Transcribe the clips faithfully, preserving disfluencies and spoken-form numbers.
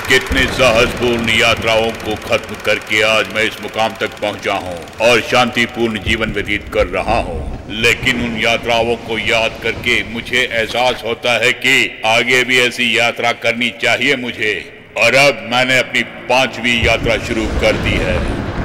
कितने साहसपूर्ण यात्राओं को खत्म करके आज मैं इस मुकाम तक पहुंचा हूं और शांतिपूर्ण जीवन व्यतीत कर रहा हूं। लेकिन उन यात्राओं को याद करके मुझे एहसास होता है कि आगे भी ऐसी यात्रा करनी चाहिए मुझे। और अब मैंने अपनी पांचवी यात्रा शुरू कर दी है।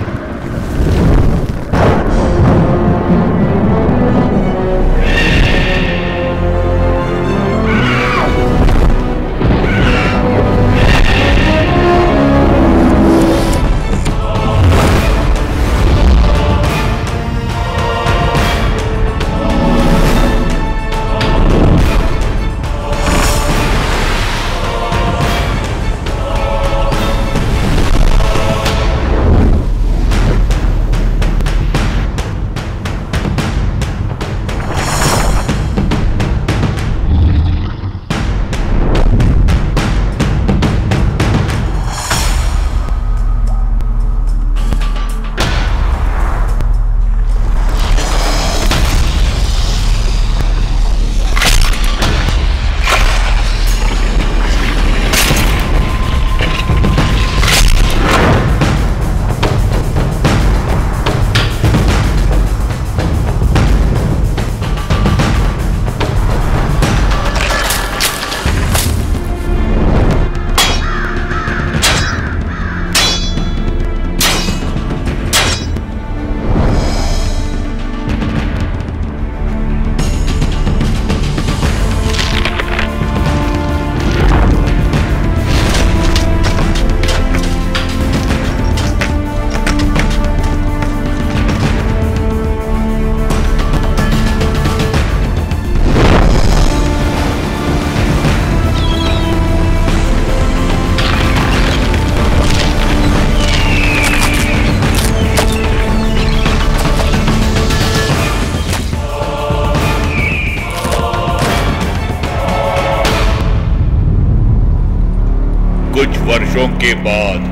कुछ वर्षों के बाद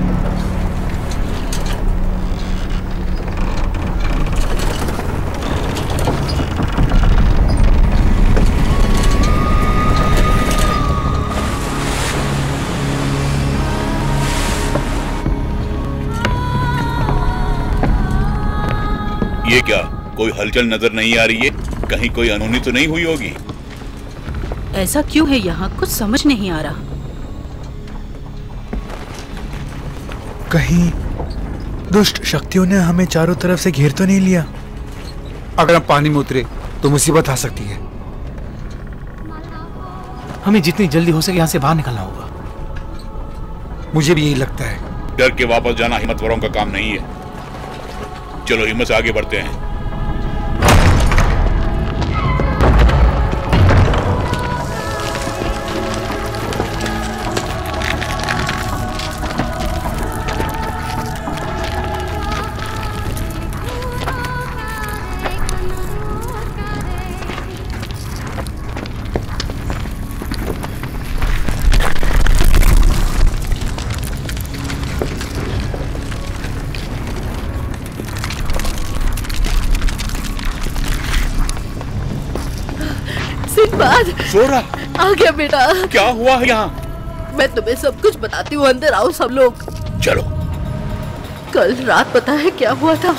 ये क्या, कोई हलचल नजर नहीं आ रही है? कहीं कोई अनहोनी तो नहीं हुई होगी? ऐसा क्यों है यहाँ, कुछ समझ नहीं आ रहा। कहीं दुष्ट शक्तियों ने हमें चारों तरफ से घेर तो नहीं लिया? अगर हम पानी में उतरे तो मुसीबत आ सकती है। हमें जितनी जल्दी हो सके यहाँ से बाहर निकलना होगा। मुझे भी यही लगता है। डर के वापस जाना हिम्मतवरों का काम नहीं है। चलो हिम्मत से आगे बढ़ते हैं। सोरा, आ गया बेटा। क्या हुआ है यहाँ? मैं तुम्हें सब कुछ बताती हूँ, अंदर आओ सब लोग। चलो। कल रात पता है क्या हुआ था?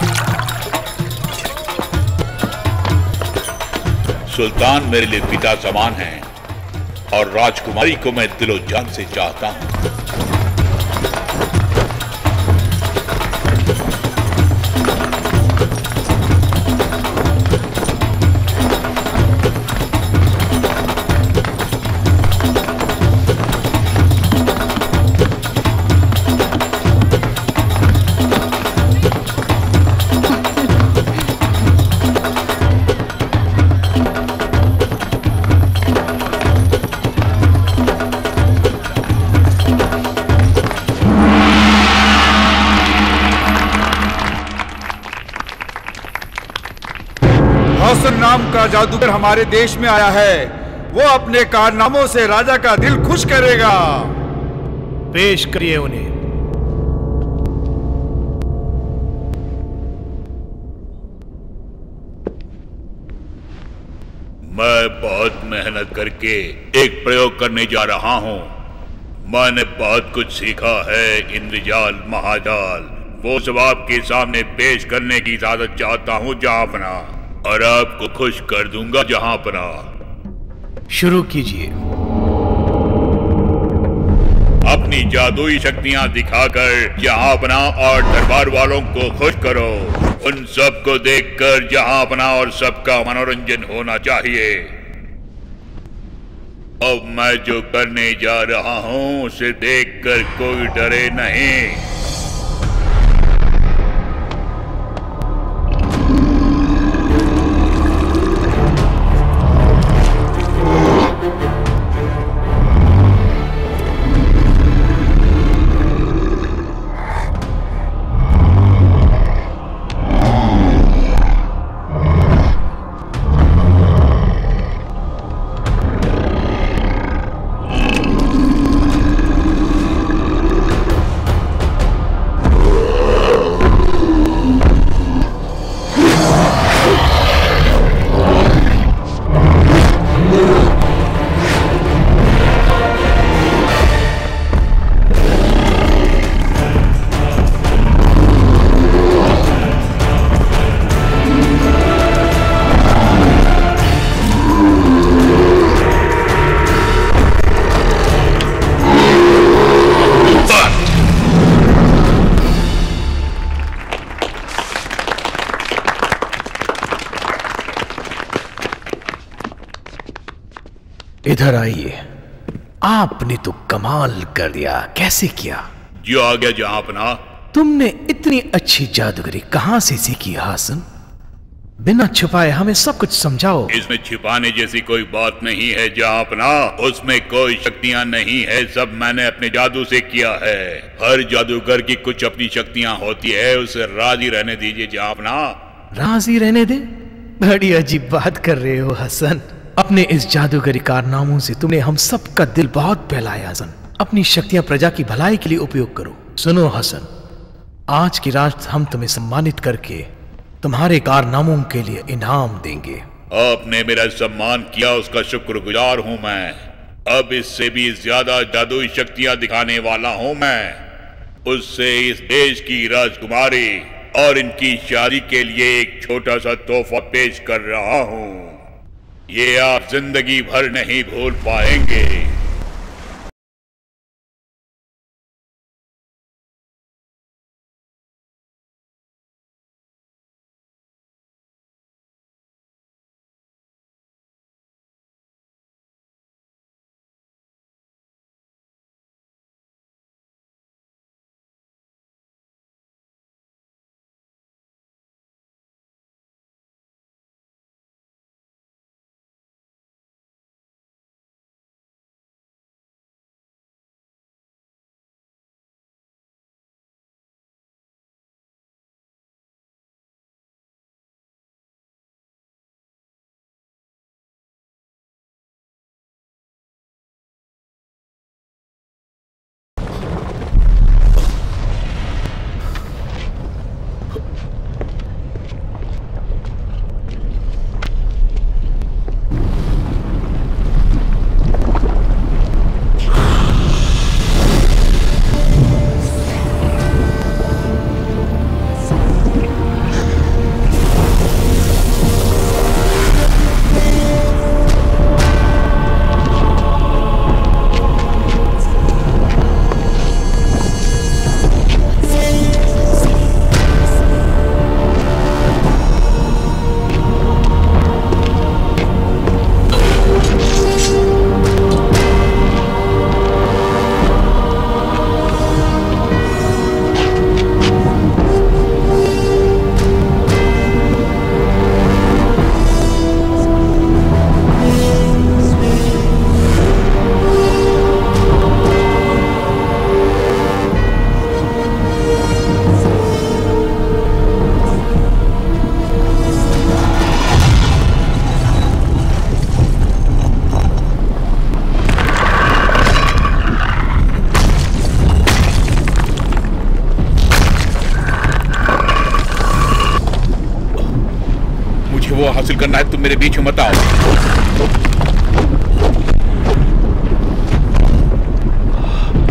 सुल्तान मेरे लिए पिता समान है और राजकुमारी को मैं दिलो जान से चाहता हूँ। नाम का जादूगर हमारे देश में आया है। वो अपने कारनामों से राजा का दिल खुश करेगा। पेश करिए उन्हें। मैं बहुत मेहनत करके एक प्रयोग करने जा रहा हूं। मैंने बहुत कुछ सीखा है इंद्रजाल महाजाल। वो सब आपके सामने पेश करने की इजाजत चाहता हूँ जहांपना, और आपको खुश कर दूंगा जहांपना। शुरू कीजिए। अपनी जादुई शक्तियां दिखाकर जहांपना और दरबार वालों को खुश करो। उन सब को देखकर जहांपना और सबका मनोरंजन होना चाहिए। अब मैं जो करने जा रहा हूं उसे देखकर कोई डरे नहीं। इधर आइए। आपने तो कमाल कर दिया। कैसे किया? जो आ गया जहांपना। तुमने इतनी अच्छी जादूगरी कहां से सीखी हासन? बिना छुपाए हमें सब कुछ समझाओ। इसमें छिपाने जैसी कोई बात नहीं है जहांपना। उसमें कोई शक्तियां नहीं है, सब मैंने अपने जादू से किया है। हर जादूगर की कुछ अपनी शक्तियां होती है, उसे राजी रहने दीजिए जहांपना। राजी रहने दे? बड़ी अजीब बात कर रहे हो हसन। अपने इस जादूगरी कारनामों से तुमने हम सब का दिल बहुत बहलाया हसन। अपनी शक्तियां प्रजा की भलाई के लिए उपयोग करो। सुनो हसन, आज की रात हम तुम्हें सम्मानित करके तुम्हारे कारनामों के लिए इनाम देंगे। आपने मेरा सम्मान किया, उसका शुक्रगुजार हूँ मैं। अब इससे भी ज्यादा जादुई शक्तियां दिखाने वाला हूँ मैं। उससे इस देश की राजकुमारी और इनकी शादी के लिए एक छोटा सा तोहफा पेश कर रहा हूँ। ये आप जिंदगी भर नहीं भूल पाएंगे। वो हासिल करना है, तुम मेरे बीच में मत आओ।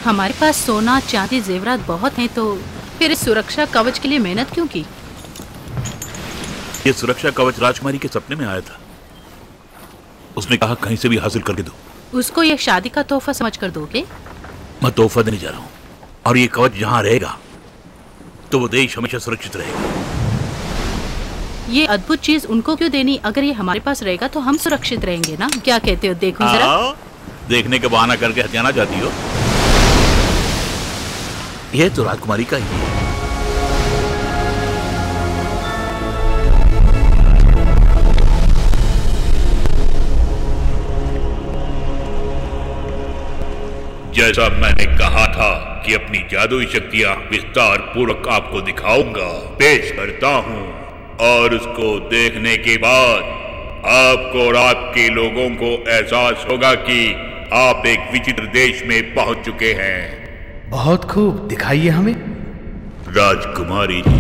हमारे पास सोना चांदी जेवरात बहुत हैं, तो फिर इस सुरक्षा कवच के लिए मेहनत क्यों की? ये सुरक्षा कवच राजकुमारी के सपने में आया था। उसने कहा कहीं से भी हासिल करके दो। उसको ये शादी का तोहफा समझ कर दोगे? मैं तोहफा देने जा रहा हूँ, और ये कवच जहाँ रहेगा तो वो देश हमेशा सुरक्षित रहेगा। ये अद्भुत चीज उनको क्यों देनी? अगर ये हमारे पास रहेगा तो हम सुरक्षित रहेंगे ना? क्या कहते हो? देखो जरा। देखने का बहाना करके हथियाना चाहती हो? ये तो राजकुमारी का ही है। जैसा मैंने कहा था कि अपनी जादुई शक्तियां विस्तार पूर्वक आपको दिखाऊंगा, पेश करता हूँ, और उसको देखने के बाद आपको और आपके लोगों को एहसास होगा कि आप एक विचित्र देश में पहुंच चुके हैं। बहुत खूब, दिखाइए हमें। राजकुमारी जी,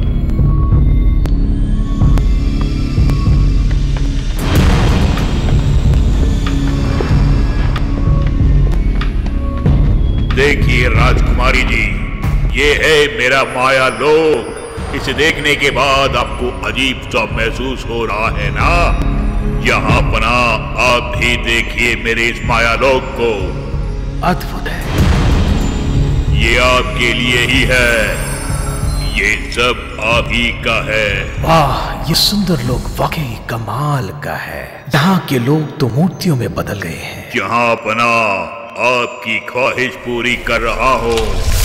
देखिए राजकुमारी जी, ये है मेरा माया लोक। इसे देखने के बाद आपको अजीब सा महसूस हो रहा है ना? यहाँ पना आप भी देखिए मेरे इस माया लोक को। अद्भुत है। ये आपके लिए ही है, ये सब आप ही का है। वाह, ये सुंदर लोक वाकई कमाल का है। यहाँ के लोग तो मूर्तियों में बदल गए हैं। जहाँ पना आपकी ख्वाहिश पूरी कर रहा हो।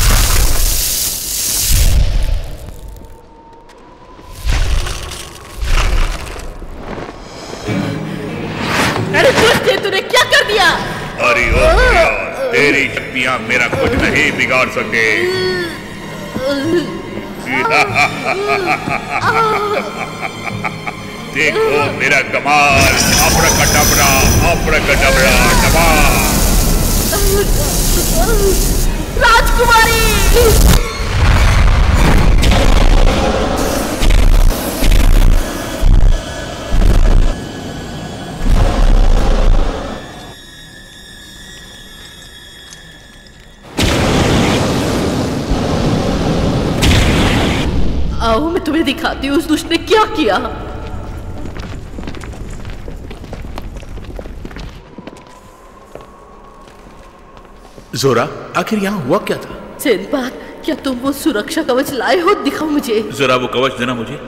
अरे दुष्ट, तूने क्या कर दिया? अरे ओ प्रिया, तेरी शक्तियां मेरा कुछ नहीं बिगाड़ सके। देखो मेरा कमाल, अब्राकडाब्रा, अब्राकडाब्रा, डबा। राजकुमारी! आओ मैं तुम्हें दिखाती हूँ उस दुष्ट ने क्या किया। जोरा, आखिर यहाँ हुआ क्या था? सिंदबाद, क्या तुम वो सुरक्षा कवच लाए हो? दिखाओ मुझे। जरा वो कवच देना मुझे।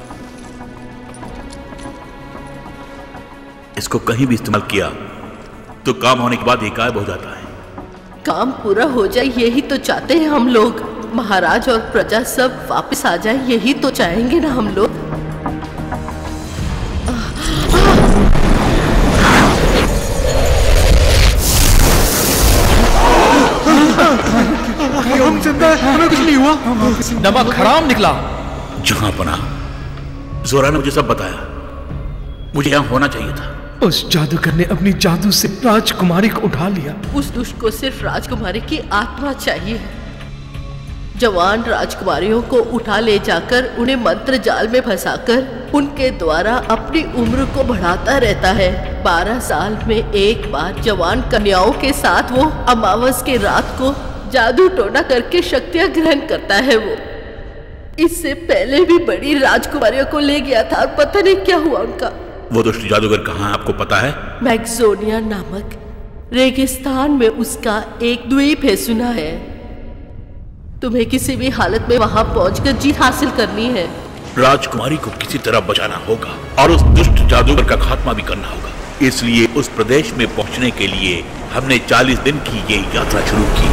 इसको कहीं भी इस्तेमाल किया तो काम होने के बाद ये गायब हो जाता है। काम पूरा हो जाए यही तो चाहते हैं हम लोग। महाराज और प्रजा सब वापस आ जाए यही तो चाहेंगे ना हम लोग। हम जिंदा हैं, हमें कुछ नहीं हुआ। नमक हराम निकला। जहां पना, जोरा ने मुझे सब बताया। मुझे यहाँ होना चाहिए था। उस जादूगर ने अपनी जादू से राजकुमारी को उठा लिया। उस दुष्ट को सिर्फ राजकुमारी की आत्मा चाहिए। जवान राजकुमारियों को उठा ले जाकर उन्हें मंत्र जाल में फंसाकर उनके द्वारा अपनी उम्र को बढ़ाता रहता है। बारह साल में एक बार जवान कन्याओं के साथ वो अमावस के रात को जादू टोना करके शक्तियां ग्रहण करता है। वो इससे पहले भी बड़ी राजकुमारियों को ले गया था और पता नहीं क्या हुआ उनका। वो दुष्ट जादूगर कहाँ है, आपको पता है? मैक्सोनिया नामक रेगिस्तान में उसका एक द्वीप है, सुना है। तुम्हें किसी भी हालत में वहां पहुंचकर जीत हासिल करनी है। राजकुमारी को किसी तरह बचाना होगा और उस दुष्ट जादूगर का खात्मा भी करना होगा। इसलिए उस प्रदेश में पहुंचने के लिए हमने चालीस दिन की ये यात्रा शुरू की।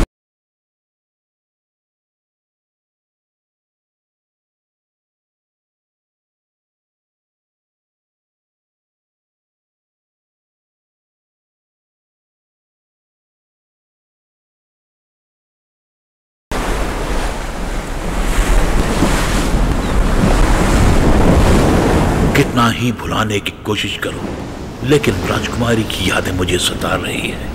कितना ही भुलाने की कोशिश करूं, लेकिन राजकुमारी की यादें मुझे सता रही है।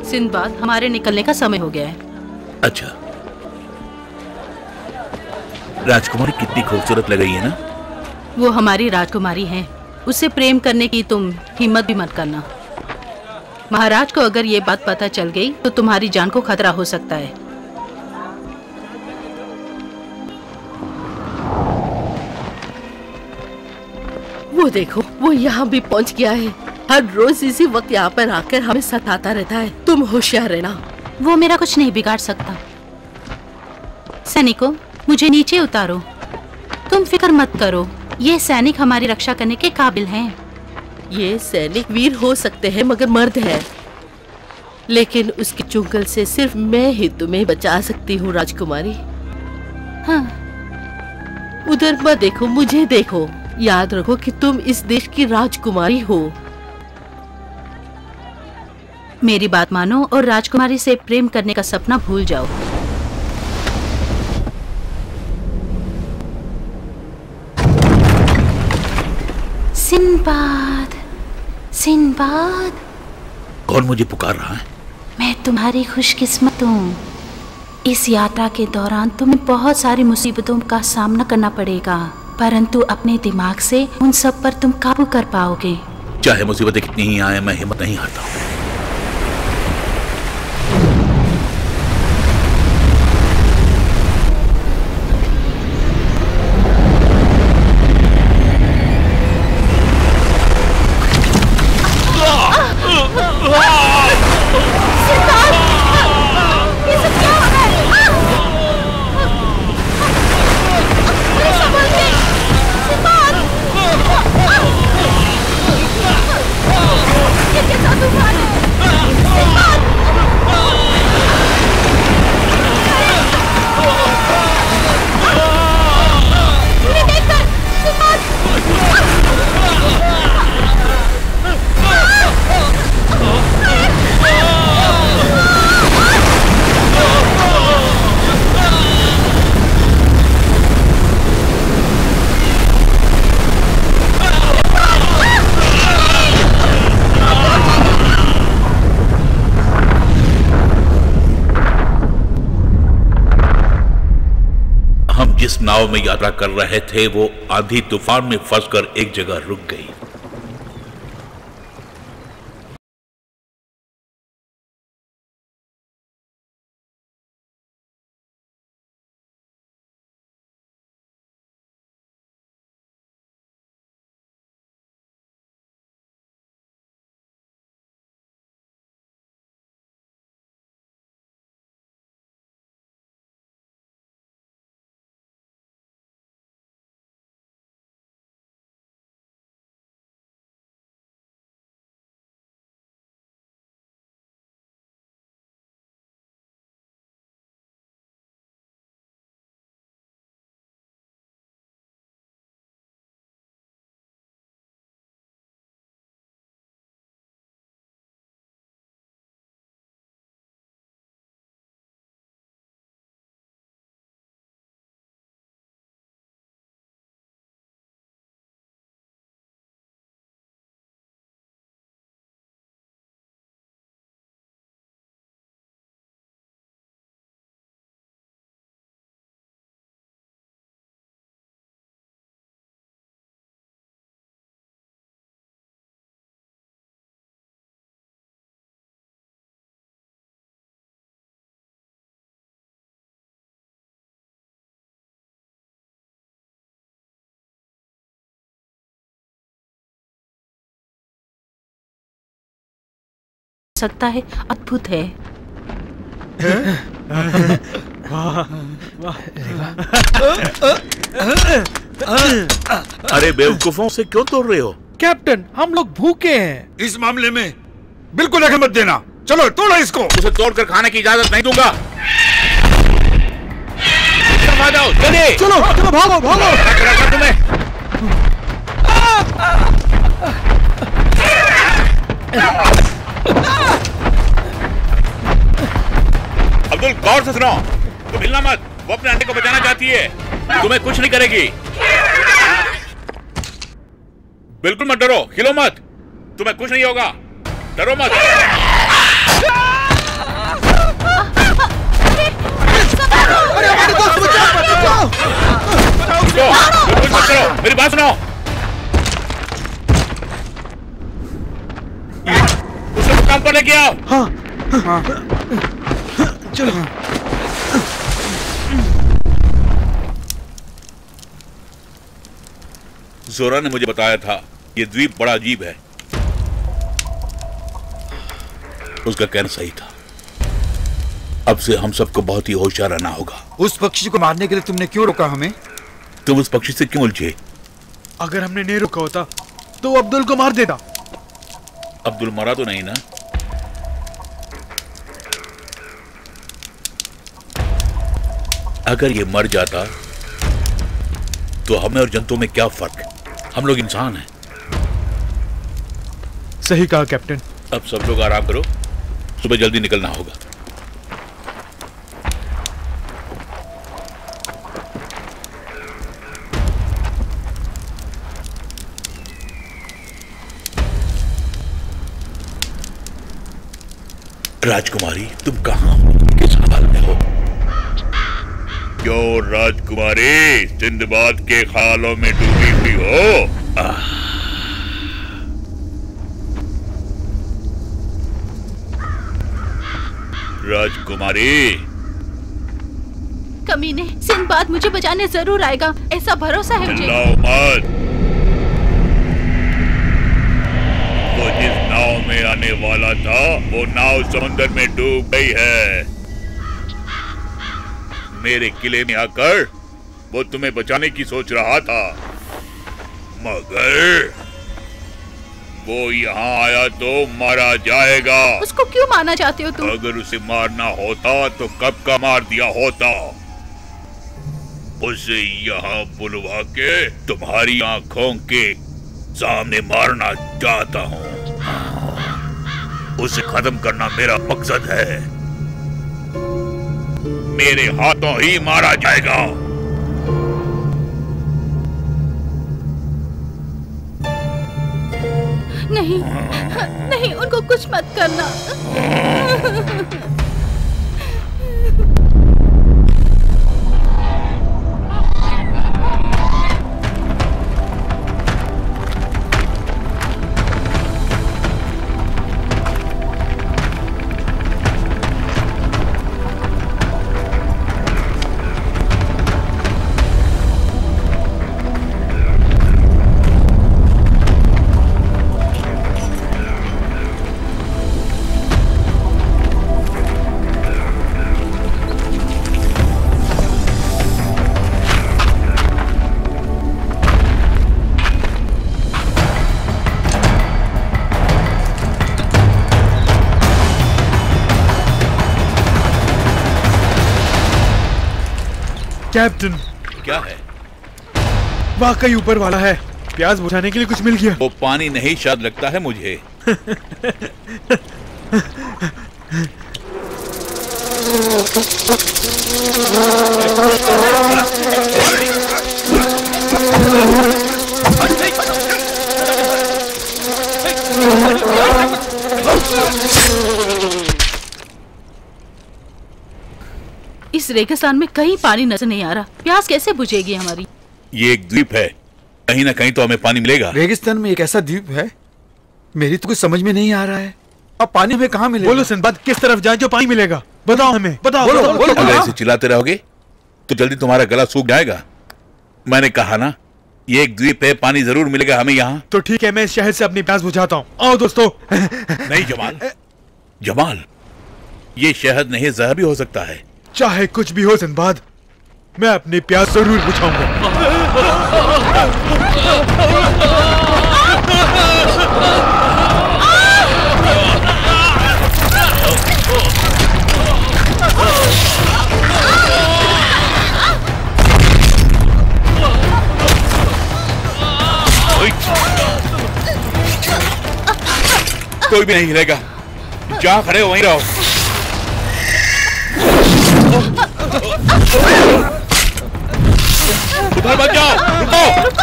सिंदबाद, हमारे निकलने का समय हो गया है। अच्छा, राजकुमारी कितनी खूबसूरत लग रही है ना? वो हमारी राजकुमारी है, उससे प्रेम करने की तुम हिम्मत भी मत करना। महाराज को अगर ये बात पता चल गई तो तुम्हारी जान को खतरा हो सकता है। वो देखो, वो यहाँ भी पहुँच गया है। हर रोज इसी वक्त यहाँ पर आकर हमें सताता रहता है। तुम होशियार रहना। वो मेरा कुछ नहीं बिगाड़ सकता। सैनिकों, मुझे नीचे उतारो। तुम फिक्र मत करो, ये सैनिक हमारी रक्षा करने के काबिल हैं। ये सैनिक वीर हो सकते हैं मगर मर्द है, लेकिन उसके चुंगल से सिर्फ मैं ही तुम्हें बचा सकती हूँ राजकुमारी। हाँ। उधर मत देखो, मुझे देखो। याद रखो कि तुम इस देश की राजकुमारी हो। मेरी बात मानो और राजकुमारी से प्रेम करने का सपना भूल जाओ। Sindbad, Sindbad. कौन मुझे पुकार रहा है? मैं तुम्हारी खुशकिस्मत हूँ। इस यात्रा के दौरान तुम्हें बहुत सारी मुसीबतों का सामना करना पड़ेगा, परंतु अपने दिमाग से उन सब पर तुम काबू कर पाओगे। चाहे मुसीबतें कितनी ही आए, मैं हिम्मत नहीं हारता हूँ। जिस नाव में यात्रा कर रहे थे वो आंधी तूफान में फंसकर एक जगह रुक गई। सकता है, अद्भुत है। अरे बेवकूफों से क्यों तोड़ रहे हो? कैप्टन, हम लोग भूखे हैं। इस मामले में बिल्कुल अहम मत देना। चलो तोड़ो इसको। उसे तोड़कर खाने की इजाजत नहीं दूंगा। चलो चलो भागो भागो। तुम्हें अब्दुल, गौर से सुनो। तुम हिलना मत। वो अपने अंडे को बचाना चाहती है, तुम्हें कुछ नहीं करेगी। बिल्कुल मत डरो, हिलो मत, तुम्हें कुछ नहीं होगा। डरो मत। अरे हमारे दोस्त बचाओ बचाओ! कुछ मत करो, मेरी बात सुनो। उसे काम पर लेके आओ। हाँ हाँ चलो। जोरा ने मुझे बताया था ये द्वीप बड़ा अजीब है। उसका कहना सही था। अब से हम सबको बहुत ही होशियार रहना होगा। उस पक्षी को मारने के लिए तुमने क्यों रोका हमें? तुम उस पक्षी से क्यों उलझे? अगर हमने नहीं रोका होता तो वो अब्दुल को मार देता। अब्दुल मरा तो नहीं ना? अगर ये मर जाता तो हमें और जंतुओं में क्या फर्क? हम लोग इंसान हैं। सही कहा कैप्टन। अब सब लोग आराम करो, सुबह जल्दी निकलना होगा। राजकुमारी, तुम कहां हो? किस हाल में हो? क्यों राजकुमारी, सिंदबाद के ख्यालों में डूबी हुई हो? आह। राजकुमारी। कमीने, सिंदबाद मुझे बचाने जरूर आएगा, ऐसा भरोसा है मुझे। चिल्लाओ मत। वो जिस नाव में आने वाला था वो नाव समुद्र में डूब गई है। मेरे किले में आकर वो तुम्हें बचाने की सोच रहा था, मगर वो यहाँ आया तो मारा जाएगा। उसको क्यों मारना चाहते हो तुम? अगर उसे मारना होता तो कब का मार दिया होता। उसे यहाँ बुलवा के तुम्हारी आंखों के सामने मारना चाहता हूँ। उसे खत्म करना मेरा मकसद है। मेरे हाथों ही मारा जाएगा। नहीं नहीं, उनको कुछ मत करना। कैप्टन, क्या है? वाकई ऊपर वाला है। प्यास बुझाने के लिए कुछ मिल गया। वो पानी नहीं, शायद लगता है मुझे। इस रेगिस्तान में कहीं पानी नजर नहीं आ रहा। प्यास कैसे बुझेगी हमारी? ये एक द्वीप है, कहीं ना कहीं तो हमें पानी मिलेगा। रेगिस्तान में एक ऐसा द्वीप है? मेरी तो कुछ समझ में नहीं आ रहा है। अब पानी हमें कहाँ मिलेगा? बोलो सिंदबाद, किस तरफ जाए जो पानी मिलेगा? बताओ हमें, बताओ। बोलो, बताओ, बोलो, अगर ऐसे चिल्लाते रहोगे तो जल्दी तुम्हारा गला सूख जाएगा। मैंने कहा ना, ये एक द्वीप है, पानी जरूर मिलेगा हमें यहाँ। तो ठीक है, मैं इस शहर से अपनी प्यास बुझाता हूँ। आओ दोस्तों। नहीं जमाल, जमाल, ये शहद नहीं, जहर भी हो सकता है। चाहे कुछ भी हो सिंदबाद, मैं अपनी प्यास जरूर बुझाऊंगा। कोई भी नहीं हिलेगा, जहाँ खड़े हो वहीं रहो। उधर मत जाओ, रुको।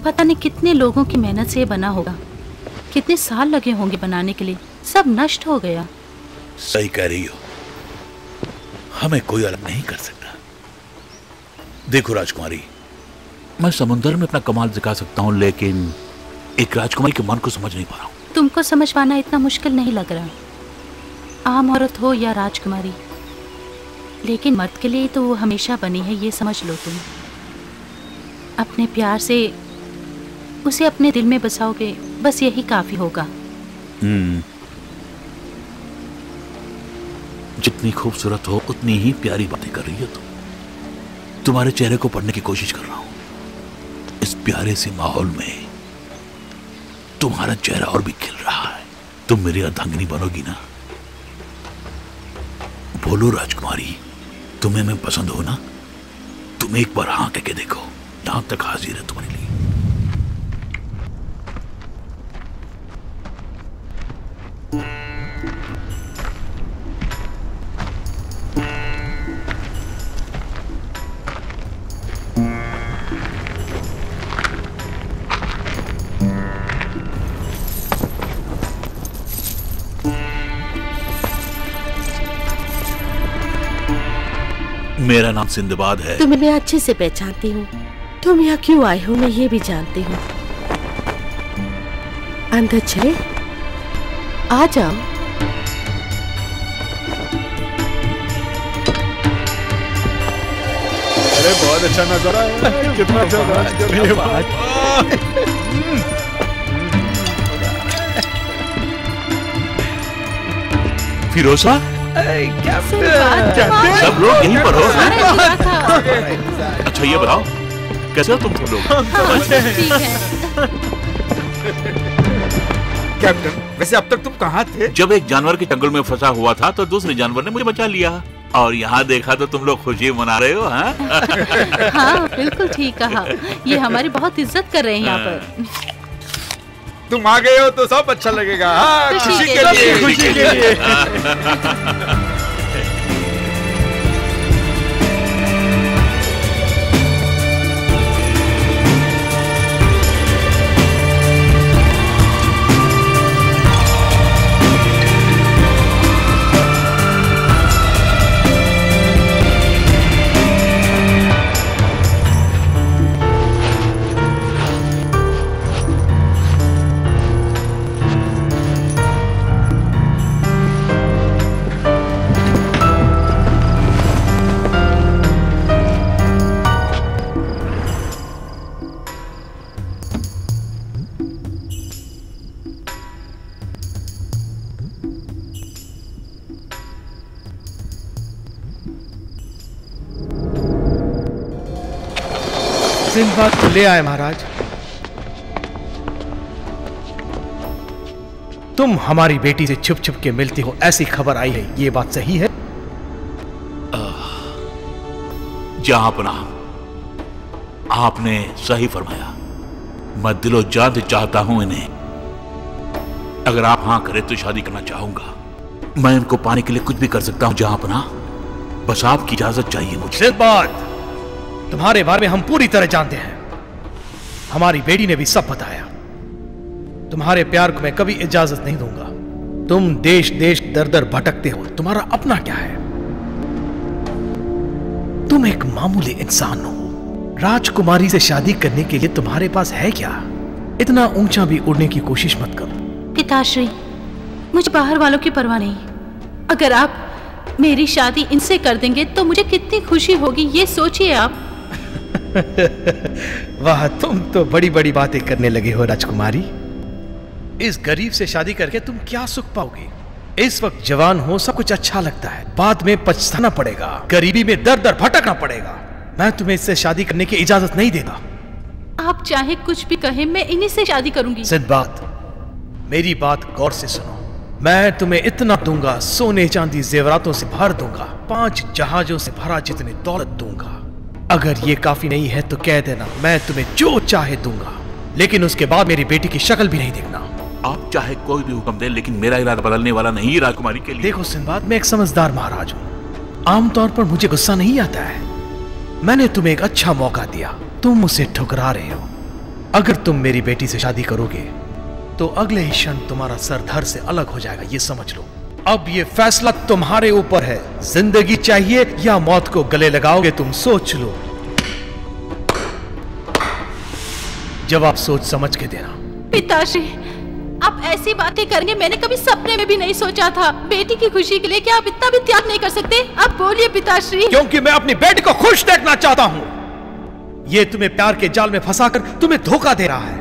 पता नहीं कितने लोगों की मेहनत से ये बना होगा, कितने साल लगे होंगे बनाने के लिए, सब नष्ट हो गया। सही कह रही हो, हमें कोई अलग नहीं कर सकता। देखो राजकुमारी, मैं समुंदर में अपना कमाल दिखा सकता हूँ, लेकिन एक राजकुमारी के मन को समझ नहीं पा रहा हूँ। तुमको समझ पाना इतना मुश्किल नहीं लग रहा, आम औरत हो या राजकुमारी, लेकिन मर्द के लिए तो वो हमेशा बनी है, ये समझ लो तुम। अपने प्यार से उसे अपने दिल में बसाओगे, बस यही काफी होगा। हम्म, जितनी खूबसूरत हो उतनी ही प्यारी बातें कर रही हो तुम। तुम्हारे चेहरे को पढ़ने की कोशिश कर रहा हूं। इस प्यारे से माहौल में तुम्हारा चेहरा और भी खिल रहा है। तुम मेरी अर्धांगिनी बनोगी ना? बोलो राजकुमारी, तुम्हें मैं पसंद हो ना? तुम एक बार हाँ कह के देखो, यहां तक हाजिर है तुम्हारे लिए। मेरा नाम सिंदबाद है। तुम्हें मैं अच्छे से पहचानती हूँ। तुम यहाँ क्यों आए हो मैं ये भी जानती हूँ। अंदर चले, आ जाओ। अरे बहुत अच्छा नजारा है, कितना अच्छा। फिरोजा, सब लोग यहीं पर हो? अच्छा ये बताओ, कैसे हो तुम सब लोग? कैप्टन, वैसे अब तक तुम कहाँ थे? जब एक जानवर के जंगल में फंसा हुआ था तो दूसरे जानवर ने मुझे बचा लिया, और यहाँ देखा तो तुम लोग खुशी मना रहे हो। हाँ हाँ बिल्कुल ठीक कहा, ये हमारी बहुत इज्जत कर रहे हैं यहाँ पर। तुम आ गए हो तो सब अच्छा लगेगा। हाँ, खुशी के लिए, खुशी के लिए। सिंदबाद को ले आए महाराज। तुम हमारी बेटी से छुप छुप के मिलती हो, ऐसी खबर आई है, ये बात सही है? जहांपना, आपने सही फरमाया। मैं दिलो जान से चाहता हूं इन्हें। अगर आप हाँ करें तो शादी करना चाहूंगा। मैं इनको पाने के लिए कुछ भी कर सकता हूं जहांपना, बस आपकी इजाजत चाहिए मुझे। सिंदबाद, तुम्हारे बारे में हम पूरी तरह जानते हैं। हमारी बेटी ने भी सब बताया। तुम्हारे प्यार को मैं कभी इजाजत नहीं दूंगा। तुम देश देश दर दर भटकते हो, तुम्हारा अपना क्या है? तुम एक मामूली इंसान हो। राजकुमारी से शादी करने के लिए तुम्हारे पास है क्या? इतना ऊंचा भी उड़ने की कोशिश मत करो। पिताश्री, मुझे बाहर वालों की परवाह नहीं। अगर आप मेरी शादी इनसे कर देंगे तो मुझे कितनी खुशी होगी, ये सोचिए आप। वाह, तुम तो बड़ी बड़ी बातें करने लगे हो राजकुमारी। इस गरीब से शादी करके तुम क्या सुख पाओगे? इस वक्त जवान हो, सब कुछ अच्छा लगता है, बाद में पछताना पड़ेगा, गरीबी में दर दर भटकना पड़ेगा। मैं तुम्हें इससे शादी करने की इजाजत नहीं देगा। आप चाहे कुछ भी कहें, मैं इन्हीं से शादी करूंगी। सिंदबाद, मेरी बात गौर से सुनो। मैं तुम्हें इतना दूंगा, सोने चांदी जेवरातों से भर दूंगा, पांच जहाजों से भरा जितनी दौलत दूंगा। अगर ये काफी नहीं है तो कह देना, मैं तुम्हें जो चाहे दूंगा, लेकिन उसके बाद मेरी बेटी की शक्ल भी नहीं देखना। आप चाहे कोई भी हुक्म दें, लेकिन मेरा इरादा बदलने वाला नहीं राजकुमारी के लिए। देखो सिंदबाद, मैं एक समझदार महाराज हूँ। आमतौर पर मुझे गुस्सा नहीं आता है। मैंने तुम्हें एक अच्छा मौका दिया, तुम उसे ठुकरा रहे हो। अगर तुम मेरी बेटी से शादी करोगे तो अगले ही क्षण तुम्हारा सर धड़ से अलग हो जाएगा, ये समझ लो। अब ये फैसला तुम्हारे ऊपर है, जिंदगी चाहिए या मौत को गले लगाओगे, तुम सोच लो। जवाब सोच समझ के देना। पिताश्री, आप ऐसी बातें करेंगे मैंने कभी सपने में भी नहीं सोचा था। बेटी की खुशी के लिए क्या आप इतना भी त्याग नहीं कर सकते? अब बोलिए पिताश्री। क्योंकि मैं अपनी बेटी को खुश देखना चाहता हूं। ये तुम्हें प्यार के जाल में फंसाकर तुम्हें धोखा दे रहा है।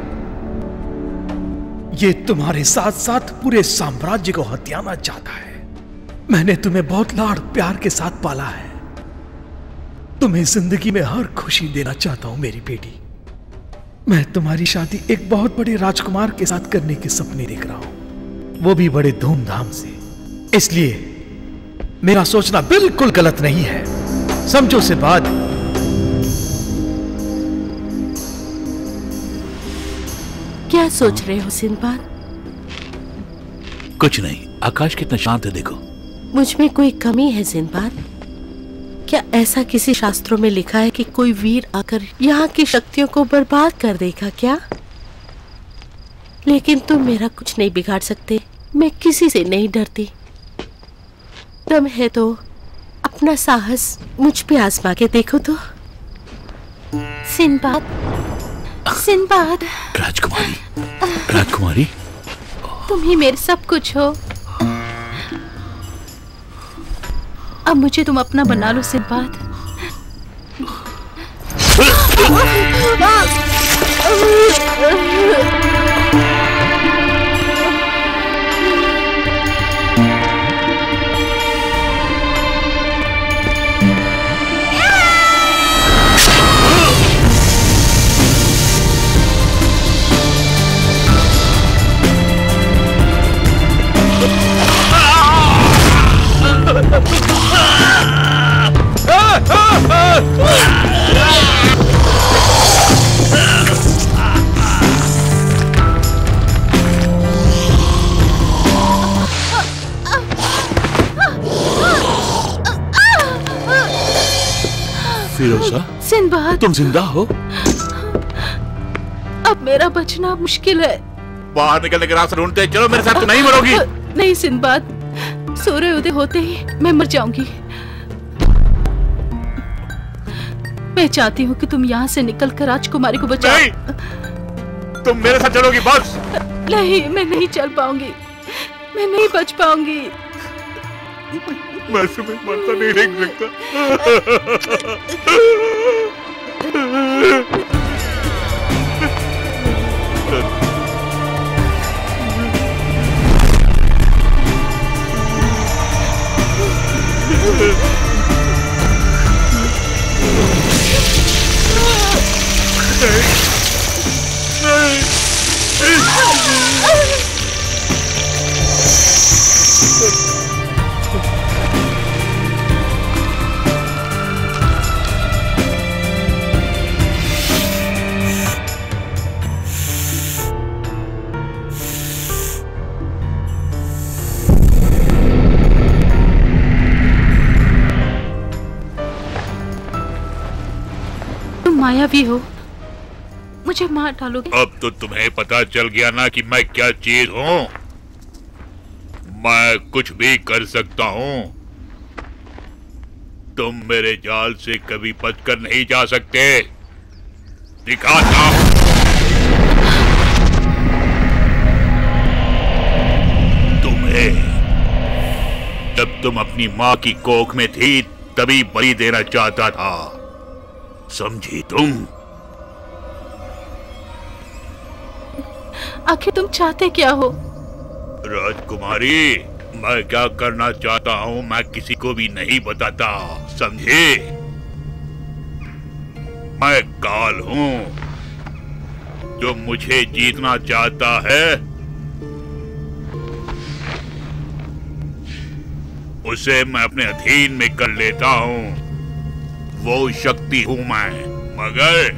ये तुम्हारे साथ साथ पूरे साम्राज्य को हथियाना चाहता है। मैंने तुम्हें बहुत लाड़ प्यार के साथ पाला है। तुम्हें जिंदगी में हर खुशी देना चाहता हूं मेरी बेटी। मैं तुम्हारी शादी एक बहुत बड़े राजकुमार के साथ करने के सपने देख रहा हूं, वो भी बड़े धूमधाम से। इसलिए मेरा सोचना बिल्कुल गलत नहीं है, समझो से बात। क्या सोच रहे हो सिंदबाद? कुछ नहीं, आकाश कितना शांत है देखो। मुझ में कोई कमी है सिंदबाद? क्या ऐसा किसी शास्त्रों में लिखा है कि कोई वीर आकर यहाँ की शक्तियों को बर्बाद कर देगा क्या? लेकिन तुम मेरा कुछ नहीं बिगाड़ सकते। मैं किसी से नहीं डरती। दम है तो अपना साहस मुझ पे आजमा के देखो तो। Sindbad, Sindbad. राजकुमारी, राजकुमारी, तुम ही मेरे सब कुछ हो। अब मुझे तुम अपना बना लो सिंदबाद। फिरोजा, सिंदबाद, तुम जिंदा हो? अब मेरा बचना मुश्किल है। बाहर निकलने का रास्ता ढूंढते हैं। चलो मेरे साथ, तो नहीं मरोगी। नहीं सिंदबाद, सूर्य उदय होते ही मैं मर जाऊंगी। मैं चाहती हूँ कि तुम यहाँ से निकलकर राजकुमारी को बचाओ। नहीं, तुम मेरे साथ चलोगी बस। नहीं, मैं नहीं चल पाऊंगी, मैं नहीं बच पाऊंगी। मैं तुम्हें मरता नहीं देख सकता। मायावी हो, मुझे मार डालोगे। अब तो तुम्हें पता चल गया ना कि मैं क्या चीज हूँ। मैं कुछ भी कर सकता हूँ। तुम मेरे जाल से कभी बचकर नहीं जा सकते। दिखाता हूँ। तुम्हें जब तुम अपनी माँ की कोख में थी तभी बलि देना चाहता था, समझी तुम? आखिर तुम चाहते क्या हो? राजकुमारी, मैं क्या करना चाहता हूँ मैं किसी को भी नहीं बताता, समझे? मैं काल हूँ। जो मुझे जीतना चाहता है उसे मैं अपने अधीन में कर लेता हूँ। वो शक्ति हूं मैं, मगर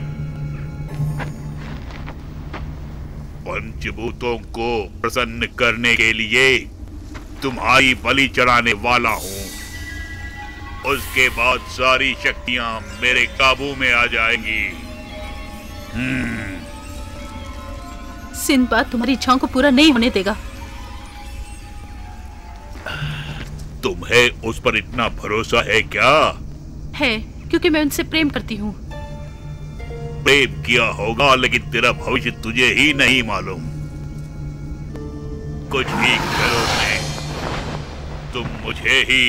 पंचभूतों को प्रसन्न करने के लिए तुम्हारी बलि चढ़ाने वाला हूं। उसके बाद सारी शक्तियां मेरे काबू में आ जाएंगी। हम्म, सिंदबाद तुम्हारी इच्छाओं को पूरा नहीं होने देगा। तुम्हें उस पर इतना भरोसा है क्या? है, क्योंकि मैं उनसे प्रेम करती हूँ। प्रेम किया होगा, लेकिन तेरा भविष्य तुझे ही नहीं मालूम। कुछ भी करो मैं, तुम मुझे ही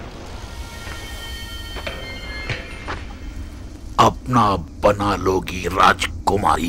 अपना बना लोगी राजकुमारी।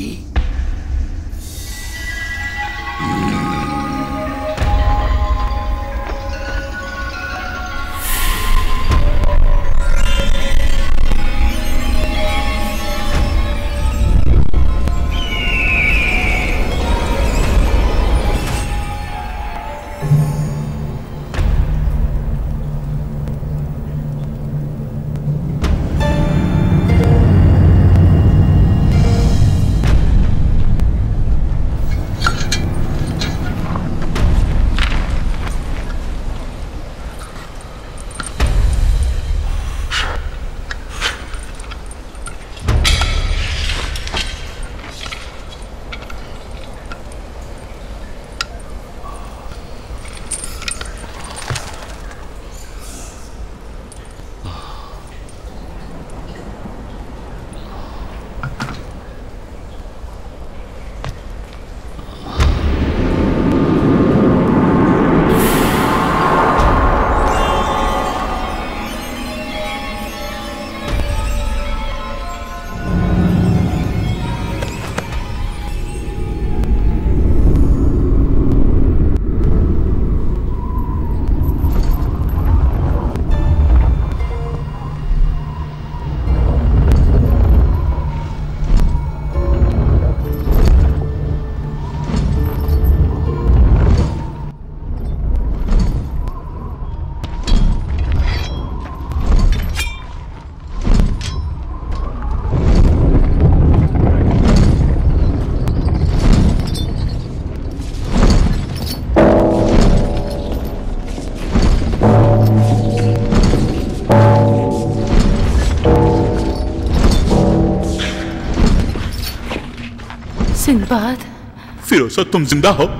सिंदबाद, फिरोजा तुम जिंदा हो?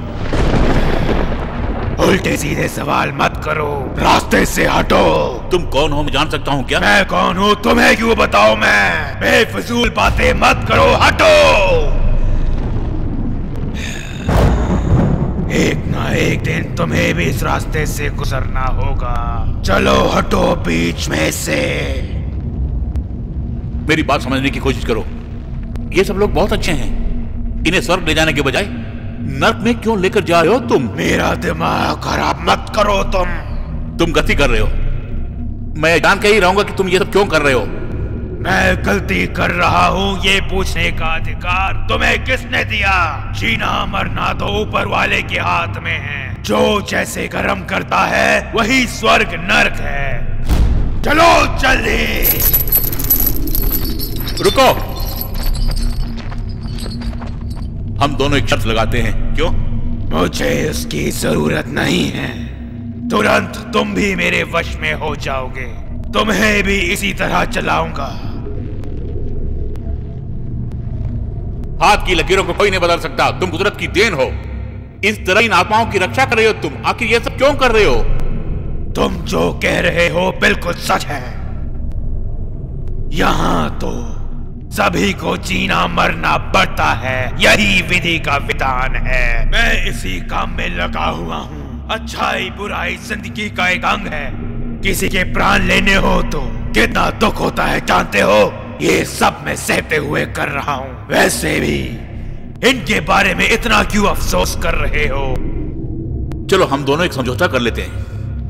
उल्टे सीधे सवाल मत करो, रास्ते से हटो। तुम कौन हो, मैं जान सकता हूँ क्या? मैं कौन हूँ तुम्हें क्यों बताऊं मैं? बेफजूल बातें मत करो, हटो। एक ना एक दिन तुम्हें भी इस रास्ते से गुजरना होगा। चलो हटो बीच में से। मेरी बात समझने की कोशिश करो। ये सब लोग बहुत अच्छे हैं, इन्हें स्वर्ग ले जाने के बजाय नर्क में क्यों लेकर जा रहे हो तुम? मेरा दिमाग खराब मत करो तुम। तुम गलती कर रहे हो। मैं जान के ही रहूंगा कि तुम ये सब क्यों कर रहे हो। मैं गलती कर रहा हूँ ये पूछने का अधिकार तुम्हें किसने दिया? जीना मरना तो ऊपर वाले के हाथ में है। जो जैसे कर्म करता है वही स्वर्ग नर्क है। चलो जल्दी। रुको, हम दोनों एक शर्त लगाते हैं। क्यों? मुझे उसकी जरूरत नहीं है। तुरंत तुम भी मेरे वश में हो जाओगे। तुम्हें भी इसी तरह चलाऊंगा। हाथ की लकीरों को कोई नहीं बदल सकता। तुम कुदरत की देन हो। इस तरह इन आत्माओं की रक्षा कर रहे हो तुम। आखिर ये सब क्यों कर रहे हो? तुम जो कह रहे हो बिल्कुल सच है। यहां तो सभी को जीना मरना पड़ता है, यही विधि का विधान है। मैं इसी काम में लगा हुआ हूँ। अच्छाई बुराई जिंदगी का एक अंग है। किसी के प्राण लेने हो तो कितना दुख होता है जानते हो? ये सब मैं सहते हुए कर रहा हूँ। वैसे भी इनके बारे में इतना क्यों अफसोस कर रहे हो? चलो हम दोनों एक समझौता कर लेते हैं।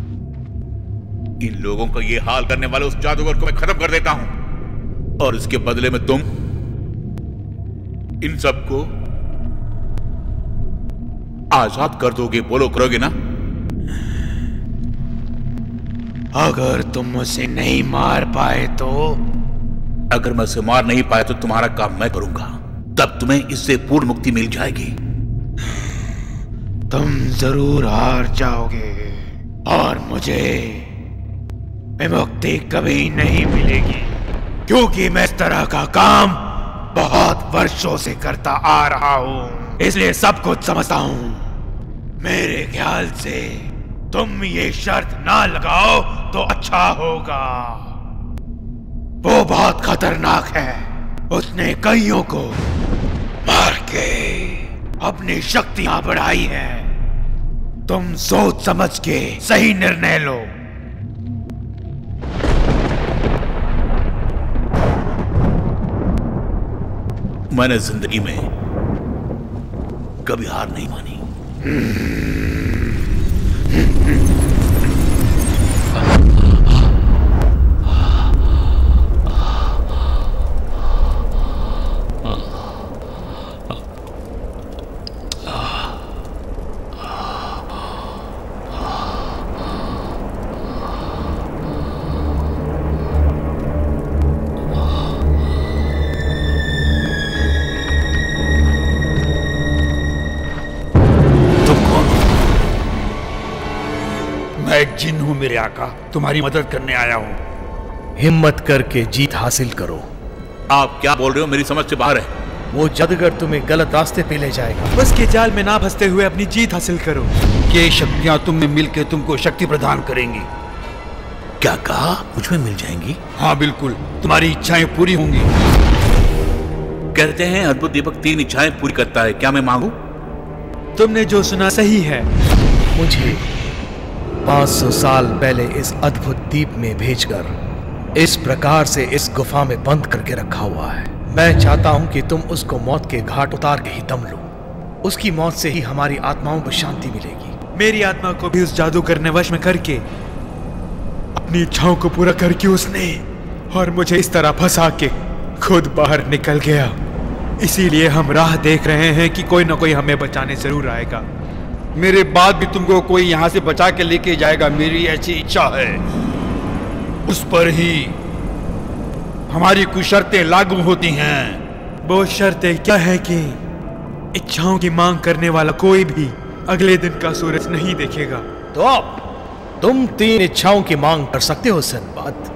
इन लोगों का ये हाल करने वाले उस जादूगर को मैं खत्म कर देता हूं, और इसके बदले में तुम इन सबको आजाद कर दोगे। बोलो, करोगे ना? अगर तुम मुझे नहीं मार पाए तो? अगर मैं उसे मार नहीं पाया तो तुम्हारा काम मैं करूंगा। तब तुम्हें इससे पूर्ण मुक्ति मिल जाएगी। तुम जरूर हार जाओगे और मुझे विमुक्ति कभी नहीं मिलेगी, क्योंकि मैं इस तरह का काम बहुत वर्षों से करता आ रहा हूँ, इसलिए सब कुछ समझता हूँ। मेरे ख्याल से तुम ये शर्त ना लगाओ तो अच्छा होगा। वो बहुत खतरनाक है, उसने कईयों को मार के अपनी शक्तियां बढ़ाई हैं। तुम सोच समझ के सही निर्णय लो। मैंने जिंदगी में कभी हार नहीं मानी। मैं एक जिन हूं मेरे आका, तुम्हारी मदद करने आया हूं। हिम्मत करके जीत हासिल करो। आप क्या बोल रहे हो? मेरी समझ से बाहर है। वो जादूगर तुम्हें गलत रास्ते पे ले जाएगा। बस के जाल में ना फंसते हुए अपनी जीत हासिल करो। ये शक्तियां तुम में मिलकर तुमको शक्ति प्रदान करेंगी। क्या कहा? मुझ में मिल जाएंगी? हाँ बिल्कुल, तुम्हारी इच्छाएं पूरी होंगी। कहते हैं अद्भुत दीपक तीन इच्छाएं पूरी करता है, क्या मैं मांगू? तुमने जो सुना सही है। मुझे पाँच सौ साल पहले इस अद्भुत द्वीप में भेजकर इस प्रकार से इस गुफा में बंद करके रखा हुआ है। मैं चाहता हूं कि तुम उसको मौत के घाट उतार के ही दम लो। उसकी मौत से ही हमारी आत्माओं को शांति मिलेगी। मेरी आत्मा को भी उस जादूगर ने वश में करके अपनी इच्छाओं को पूरा करके उसने और मुझे इस तरह फंसा के खुद बाहर निकल गया। इसीलिए हम राह देख रहे हैं कि कोई ना कोई हमें बचाने जरूर आएगा। मेरे बाद भी तुमको कोई यहाँ से बचा के लेके जाएगा, मेरी ऐसी इच्छा है। उस पर ही हमारी कुछ शर्तें लागू होती हैं। वो शर्तें क्या है कि इच्छाओं की मांग करने वाला कोई भी अगले दिन का सूरज नहीं देखेगा। तो अब तुम तीन इच्छाओं की मांग कर सकते हो सिंदबाद।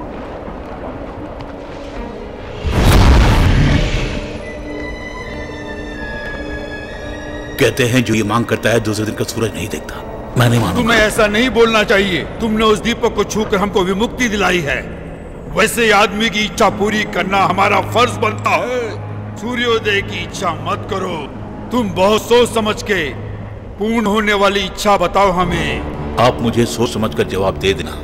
कहते हैं जो ये मांग करता है दूसरे दिन का सूरज नहीं देखता। मैं नहीं मानूंगा। तुम्हें ऐसा नहीं बोलना चाहिए। तुमने उस दीपक को छूकर हमको विमुक्ति दिलाई है। वैसे आदमी की इच्छा पूरी करना हमारा फर्ज बनता है। सूर्योदय की इच्छा मत करो। तुम बहुत सोच समझ के पूर्ण होने वाली इच्छा बताओ हमें। आप मुझे सोच समझ कर जवाब दे देना।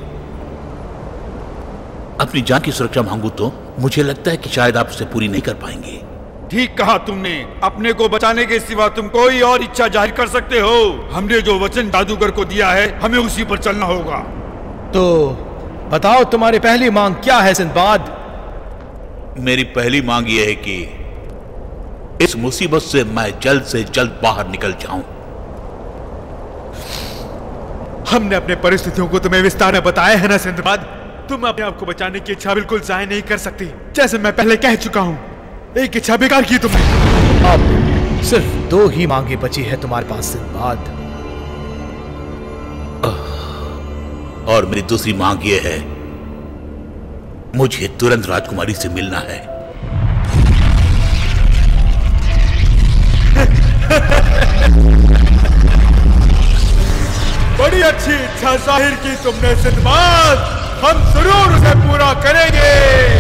अपनी जान की सुरक्षा मांगू तो मुझे लगता है कि शायद आप उसे पूरी नहीं कर पाएंगे। ठीक कहा तुमने। अपने को बचाने के सिवा तुम कोई और इच्छा जाहिर कर सकते हो। हमने जो वचन जादूगर को दिया है हमें उसी पर चलना होगा। तो बताओ तुम्हारी पहली मांग क्या है सिंदबाद? मेरी पहली मांग यह है कि इस मुसीबत से मैं जल्द से जल्द बाहर निकल जाऊं। हमने अपने परिस्थितियों को तुम्हें विस्तार में बताया है ना सिंदबाद। तुम अपने आप को बचाने की इच्छा बिल्कुल जाय नहीं कर सकती। जैसे मैं पहले कह चुका हूं, एक इच्छा बेकार की तुमने। अब सिर्फ दो ही मांगे बची है तुम्हारे पास सिंदबाद। और मेरी दूसरी मांग यह है, मुझे तुरंत राजकुमारी से मिलना है। बड़ी अच्छी इच्छा जाहिर की तुमने सिंदबाद। हम जरूर उसे पूरा करेंगे।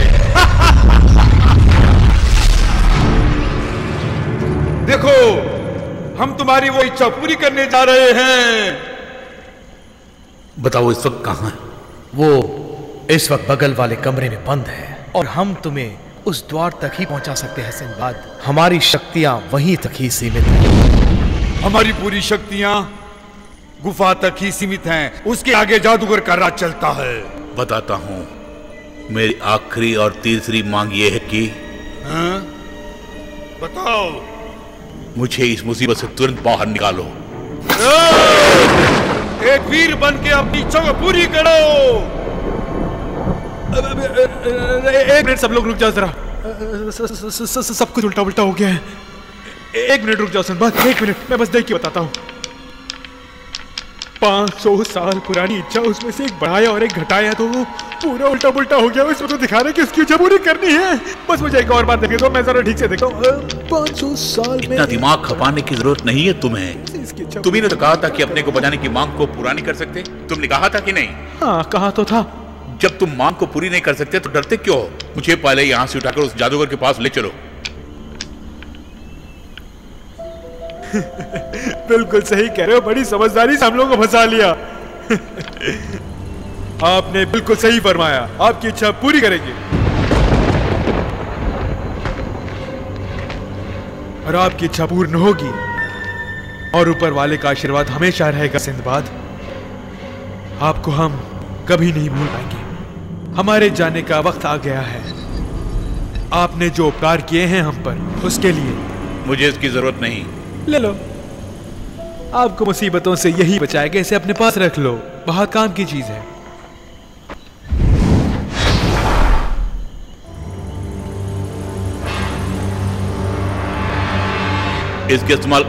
देखो, हम तुम्हारी वो इच्छा पूरी करने जा रहे हैं। बताओ इस वक्त कहां है? वो इस वक्त बगल वाले कमरे में बंद है और हम तुम्हें उस द्वार तक ही पहुंचा सकते हैं सिंदबाद। हमारी शक्तियां वहीं तक ही सीमित हैं। हमारी पूरी शक्तियां गुफा तक ही सीमित हैं। उसके आगे जादूगर का राज चलता है। बताता हूं। मेरी आखिरी और तीसरी मांग यह है कि हाँ? बताओ। मुझे इस मुसीबत से तुरंत बाहर निकालो। एक वीर बन के अपनी इच्छा को पूरी करो। एक मिनट, सब लोग रुक जाओ जरा। सब कुछ उल्टा उल्टा हो गया है। एक मिनट रुक जाओ सिंदबाद, एक मिनट। मैं बस देख के बताता हूँ। पाँच सौ साल पुरानी इच्छा, उसमें से एक बढ़ाया और एक घटाया तो पूरा उल्टा पुल्टा हो गया। इसमें तो दिखा रहे कि उसकी इच्छा पूरी करनी है। बस मुझे एक और बात देखे दो, मैं जरा ठीक से देखता हूँ। पाँच सौ साल में इतना दिमाग खपाने की जरूरत नहीं है तुम्हें। तुम्ही ने तो कहा था कि अपने को बचाने की मांग को पूरा नहीं कर सकते। तुमने कहा था कि नहीं? हाँ, कहा तो था। जब तुम मांग को पूरी नहीं कर सकते तो डरते क्यों हो? मुझे पहले यहाँ से उठाकर उस जादूगर के पास ले चलो। बिल्कुल सही कह रहे हो, बड़ी समझदारी से हम लोगों को फंसा लिया। आपने बिल्कुल सही फरमाया, आपकी इच्छा पूरी करेंगे और आपकी इच्छा पूर्ण होगी और ऊपर वाले का आशीर्वाद हमेशा रहेगा। सिंदबाद, आपको हम कभी नहीं भूल पाएंगे। हमारे जाने का वक्त आ गया है। आपने जो उपकार किए हैं हम पर, उसके लिए मुझे इसकी जरूरत नहीं। ले लो, आपको मुसीबतों से यही बचाएगा। इसे अपने पास रख लो, बहुत काम की चीज है। इसके इस्तेमाल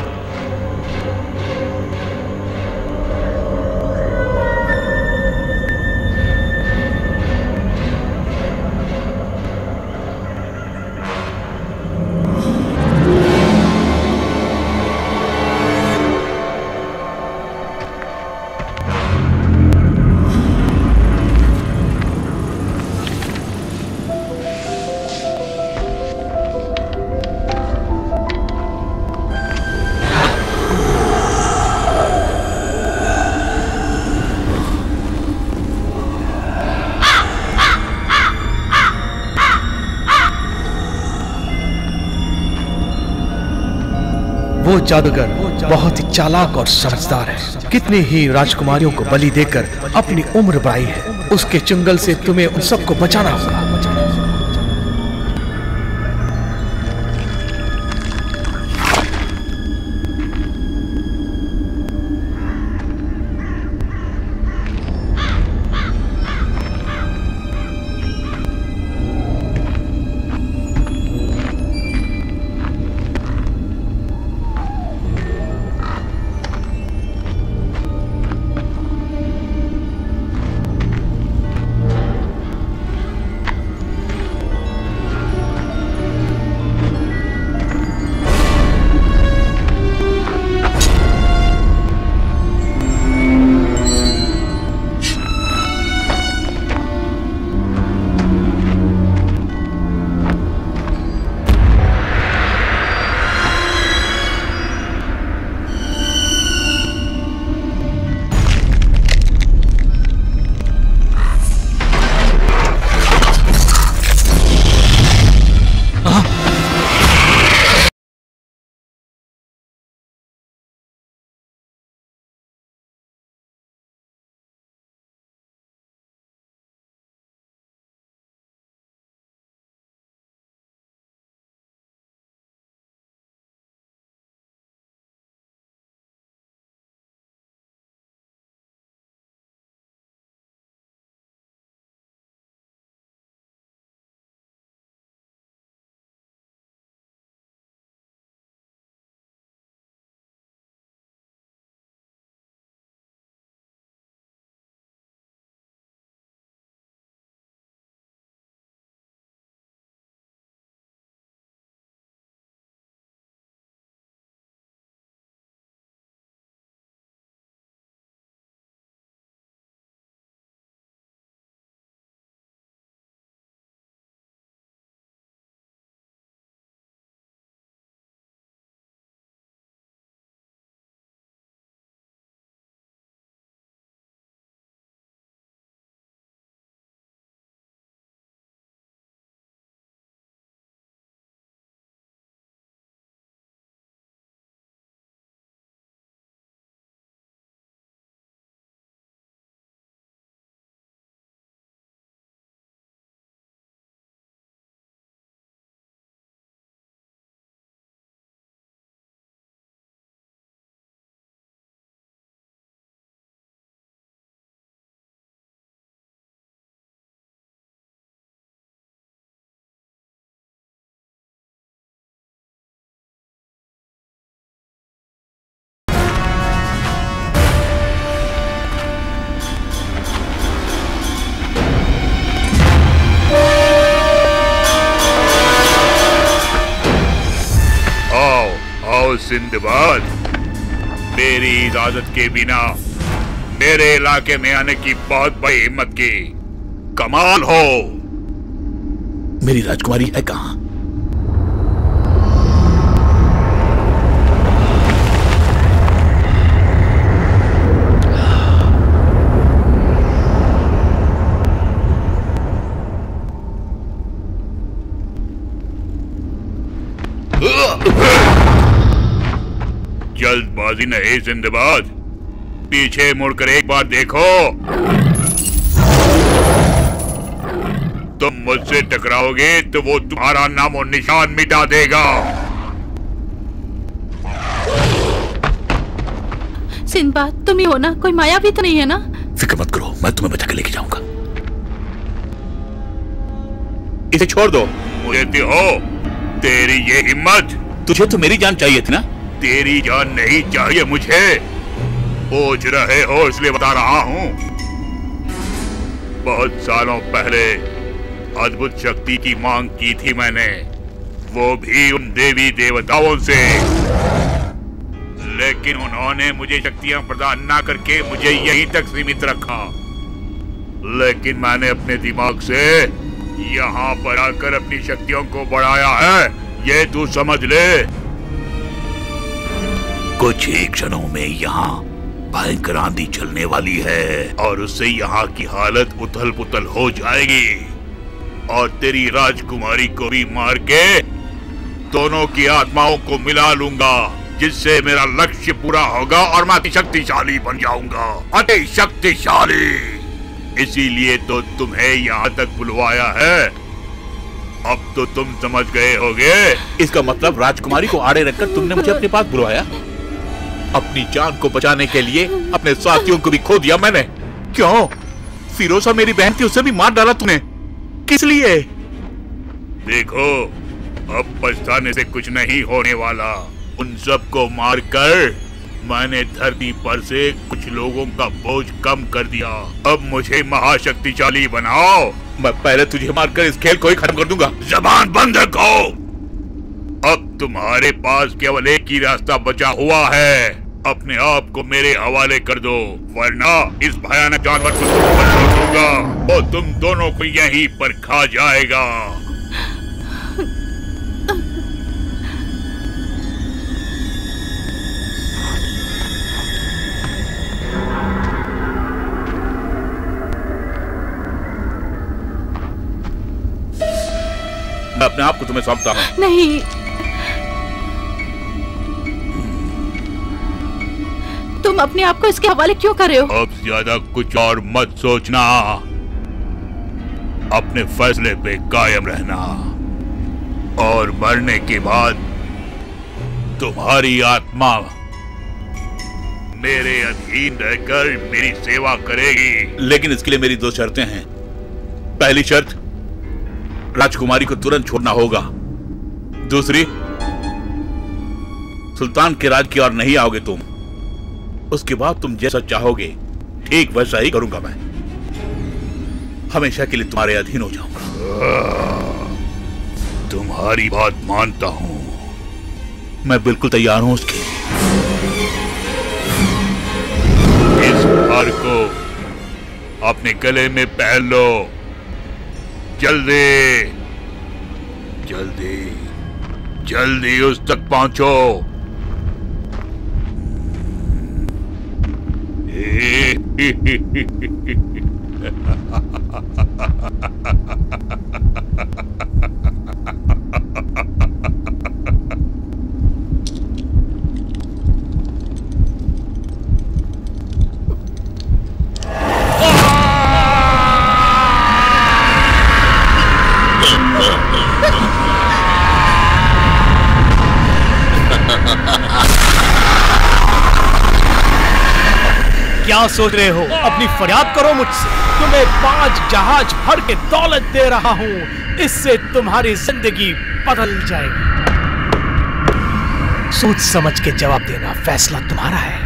वो जादूगर बहुत ही चालाक और समझदार है। कितनी ही राजकुमारियों को बलि देकर अपनी उम्र बढ़ाई है। उसके चुंगल से तुम्हें उन सबको बचाना होगा। ओ सिंदबाद, मेरी इजाजत के बिना मेरे इलाके में आने की बहुत बड़ी हिम्मत की। कमाल हो। मेरी राजकुमारी है कहां? जल्दबाजी नहीं जिंदाबाद, पीछे मुड़कर एक बार देखो। तुम मुझसे टकराओगे तो वो तुम्हारा नाम और निशान मिटा देगा। सिंदबाद, तुम ही हो ना? कोई माया भी तो नहीं है ना? फिक्र मत करो, मैं तुम्हें बचा के लेके जाऊंगा। इसे छोड़ दो। मुझे तो हो तेरी ये हिम्मत। तुझे तो मेरी जान चाहिए थी ना? तेरी जान नहीं चाहिए मुझे। पूछ रहे हो इसलिए बता रहा हूँ। बहुत सालों पहले अद्भुत शक्ति की मांग की थी मैंने, वो भी उन देवी देवताओं से, लेकिन उन्होंने मुझे शक्तियां प्रदान ना करके मुझे यहीं तक सीमित रखा। लेकिन मैंने अपने दिमाग से यहाँ पर आकर अपनी शक्तियों को बढ़ाया है, ये तू समझ ले। कुछ ही क्षणों में यहाँ भयंकर आंधी चलने वाली है और उससे यहाँ की हालत उथल पुथल हो जाएगी और तेरी राजकुमारी को भी मार के दोनों की आत्माओं को मिला लूंगा, जिससे मेरा लक्ष्य पूरा होगा और मैं अति शक्तिशाली बन जाऊंगा। अति शक्तिशाली। इसीलिए तो तुम्हें यहाँ तक बुलवाया है। अब तो तुम समझ गए होगे। इसका मतलब राजकुमारी को आड़े रखकर तुमने मुझे अपने पास बुलवाया? अपनी जान को बचाने के लिए अपने साथियों को भी खो दिया मैंने। क्यों? फिरोजा मेरी बहन थी, उसे भी मार डाला तूने, किस लिए? देखो, अब पछताने से कुछ नहीं होने वाला। उन सबको मारकर मैंने धरती पर से कुछ लोगों का बोझ कम कर दिया। अब मुझे महाशक्तिशाली बनाओ। मैं पहले तुझे मारकर इस खेल को ही खत्म कर दूंगा। जबान बंद रखो। अब तुम्हारे पास केवल एक ही रास्ता बचा हुआ है, अपने आप को मेरे हवाले कर दो, वरना इस भयानक जानवर को तुम पर छोड़ दूंगा और तुम दोनों को यहीं पर खा जाएगा। मैं अपने आप को तुम्हें सौंपता हूँ। नहीं, तुम अपने आप को इसके हवाले क्यों कर रहे हो? अब ज्यादा कुछ और मत सोचना, अपने फैसले पे कायम रहना और मरने के बाद तुम्हारी आत्मा मेरे अधीन रहकर मेरी सेवा करेगी। लेकिन इसके लिए मेरी दो शर्तें हैं। पहली शर्त, राजकुमारी को तुरंत छोड़ना होगा। दूसरी, सुल्तान के राज की ओर नहीं आओगे तुम। उसके बाद तुम जैसा चाहोगे ठीक वैसा ही करूंगा मैं। हमेशा के लिए तुम्हारे अधीन हो जाऊंगा। तुम्हारी बात मानता हूं। मैं बिल्कुल तैयार हूं उसके। इस हार को अपने गले में पहन लो। जल्दी जल्दी जल्दी उस तक पहुंचो। क्या सोच रहे हो? अपनी फरियाद करो मुझसे। तुम्हें पांच जहाज भर के दौलत दे रहा हूं, इससे तुम्हारी जिंदगी बदल जाएगी। सोच समझ के जवाब देना, फैसला तुम्हारा है।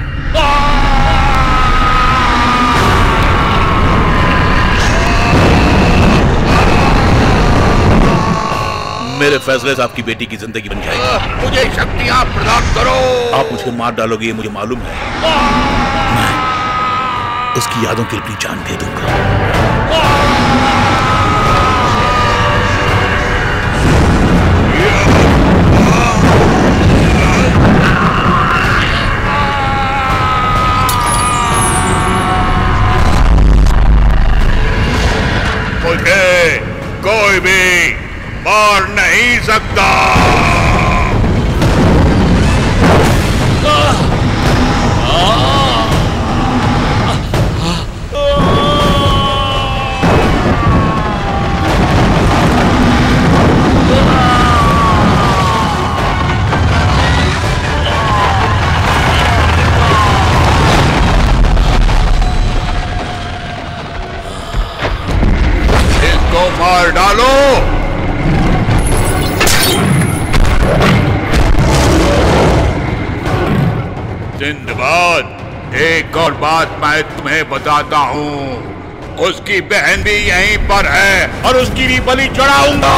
मेरे फैसले से आपकी बेटी की जिंदगी बन जाएगी। मुझे शक्तियां प्रदान करो। आप मुझे मार डालोगे ये मुझे मालूम है। मैं उसकी यादों के लिए अपनी जान दे दूंगा। मुझे कोई भी मार नहीं सकता। इसको मार डालो। सिंदबाद, एक और बात मैं तुम्हें बताता हूँ, उसकी बहन भी यहीं पर है और उसकी भी बलि चढ़ाऊंगा।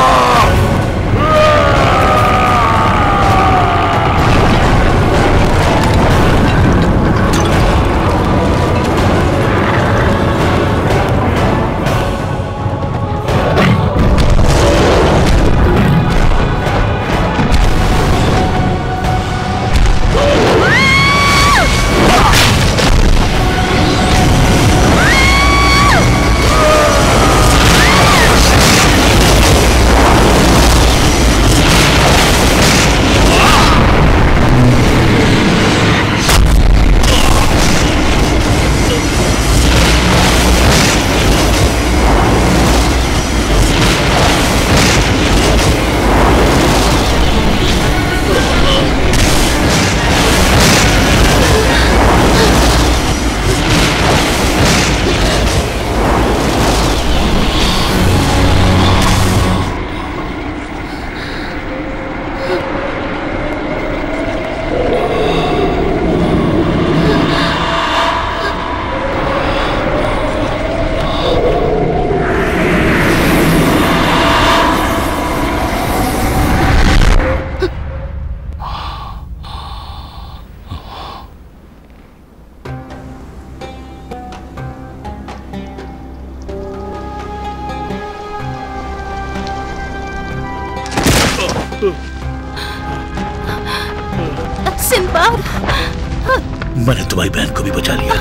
सिंदबाद, मैंने तुम्हारी बहन को भी बचा लिया।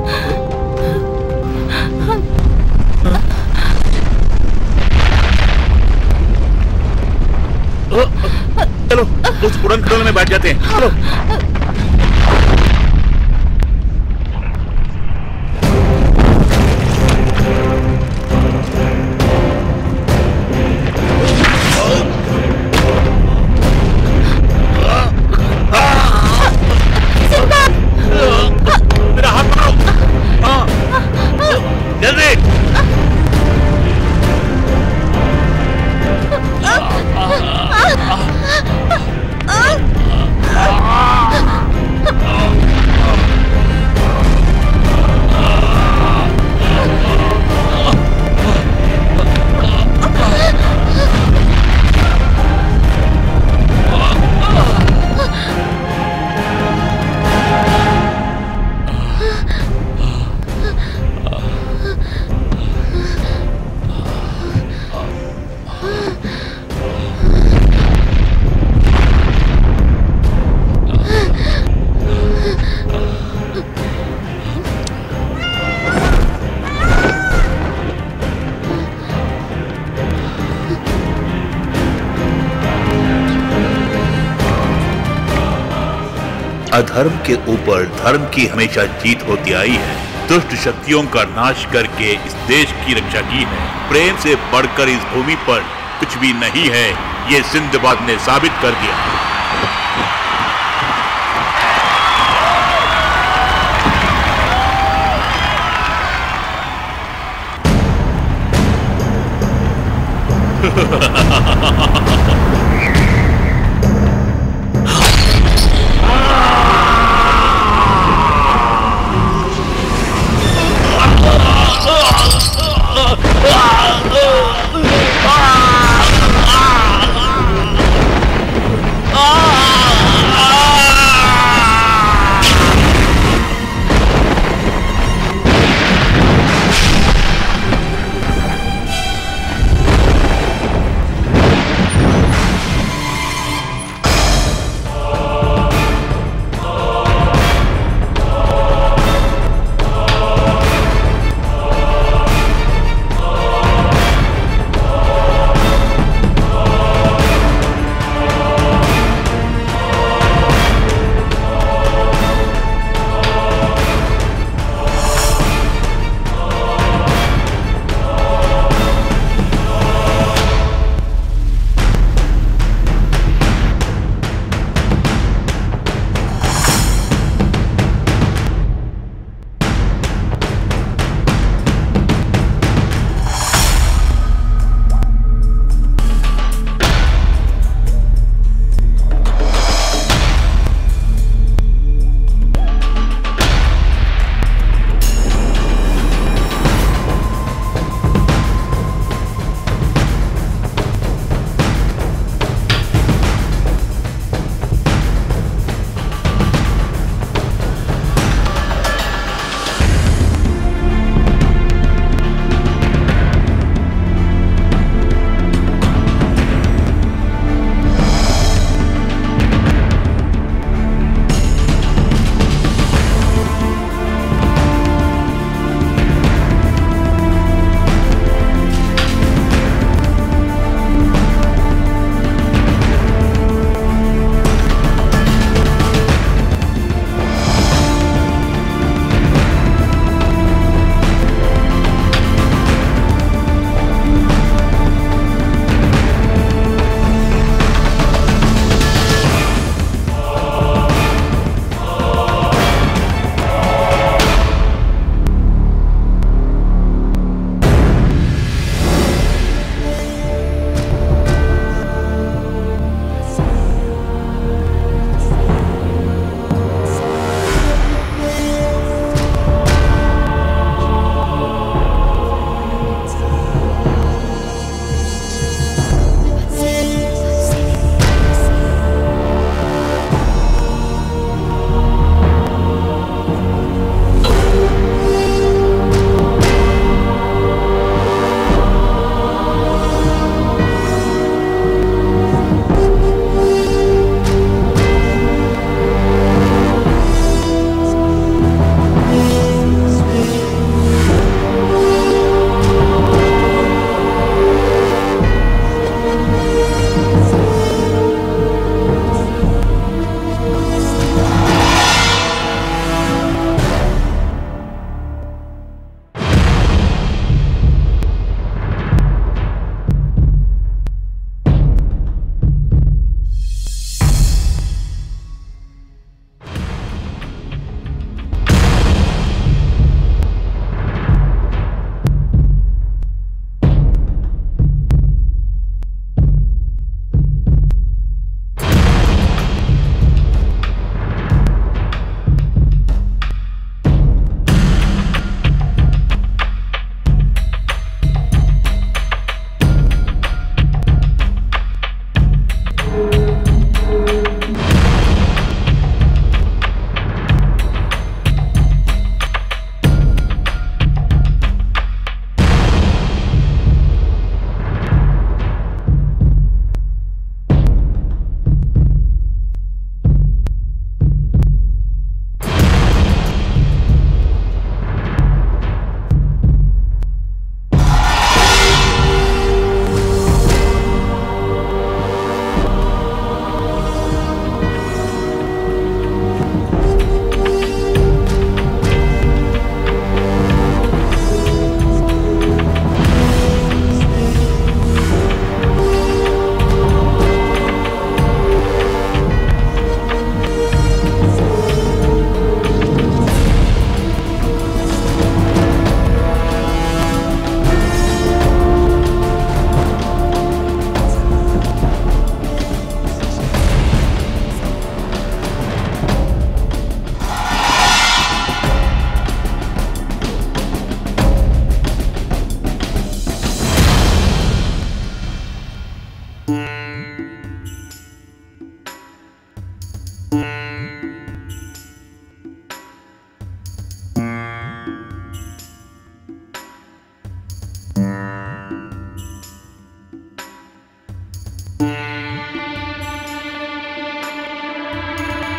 चलो उस उड़न खटोले में बैठ जाते हैं। चलो। मेरा हाथ पकड़ो। हाँ, जल्दी। अधर्म के ऊपर धर्म की हमेशा जीत होती आई है। दुष्ट शक्तियों का नाश करके इस देश की रक्षा की है। प्रेम से बढ़कर इस भूमि पर कुछ भी नहीं है, ये सिंदबाद ने साबित कर दिया।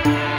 है।